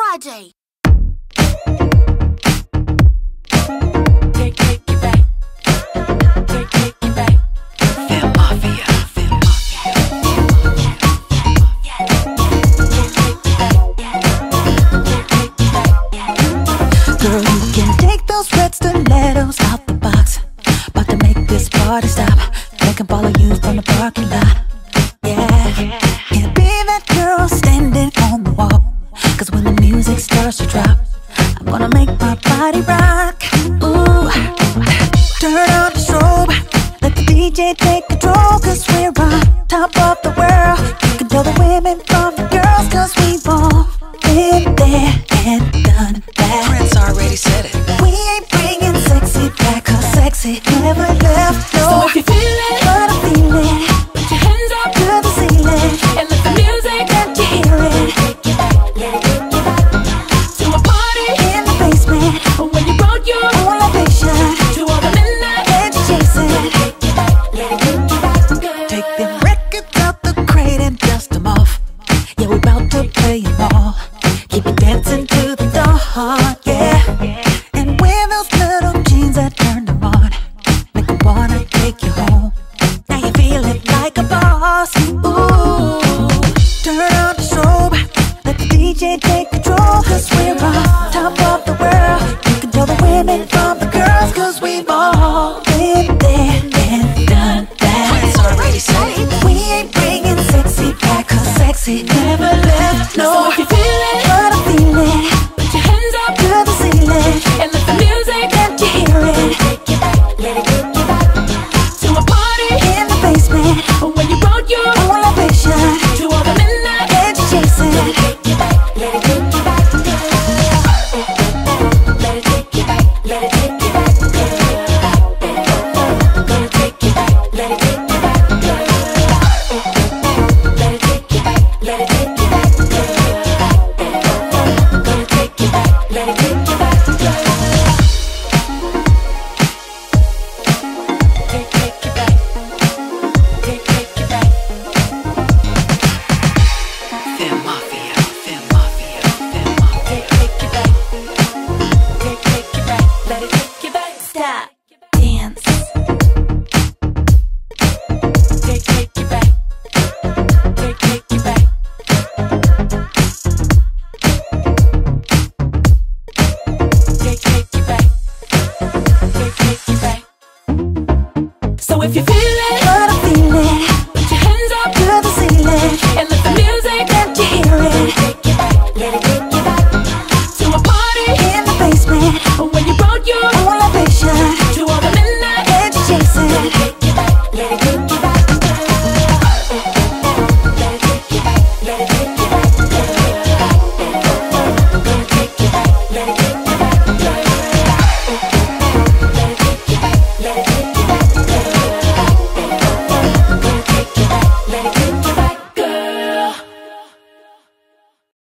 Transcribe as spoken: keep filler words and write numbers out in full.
Friday. Take, take it back. Take, take it back. Feel mafia, feel mafia. Girl, you can take those red stilettos out the box. About to make this party stop. They can follow you from the parking lot. Yeah, can't be that girl standing on the wall. Cause when the music starts to drop, I'm gonna make my body rock. Ooh, turn on the strobe, let the D J take control. Cause we're on top of the world. You can tell the women from the girls. Cause we've all been there and done that. Prince already said it. We ain't bringing sexy back. Cause sexy never left. No, So if you feel it, but I feel it. put your hands up To the ceiling, and let the music let you hear it. to a party In the basement, when you brought your elevation, to all the midnight. let you chase it. Take them records out the crate and dust them off. Yeah, we bout to play them all. Keep it dancing to the dawn, yeah. And wear those little jeans that turn them on. Make them wanna take you home. Now you feeling like a boss. Ooh, turn on the strobe, let the D J take control. Cause